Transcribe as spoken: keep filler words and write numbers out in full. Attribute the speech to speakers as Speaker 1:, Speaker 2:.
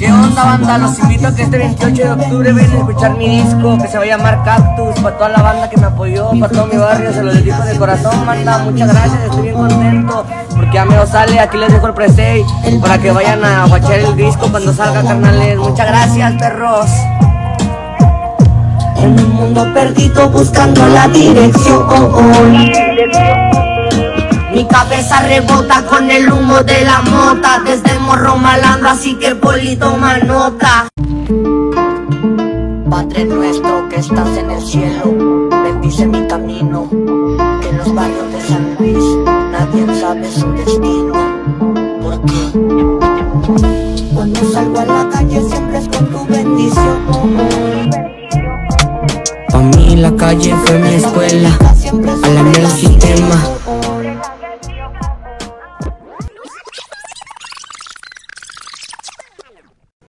Speaker 1: ¿Qué onda, banda? Los invito a que este veintiocho de octubre vengan a escuchar mi disco que se va a llamar Cactus. Para toda la banda que me apoyó, para todo mi barrio, se lo dedico de corazón, banda. Muchas gracias, estoy bien contento porque ya me sale. Aquí les dejo el preset para que vayan a watchar el disco cuando salga, carnales. Muchas gracias, perros.
Speaker 2: En un mundo perdido buscando la dirección, mi cabeza rebota con el humo de la mota. Desde el morro malandro, así que poli toma nota. Padre nuestro que estás en el cielo, bendice mi camino. Que en los barrios de San Luis nadie sabe su destino. Porque cuando salgo a la calle siempre es con tu bendición.
Speaker 3: Pa' mí la calle fue mi escuela, alarmé el sistema.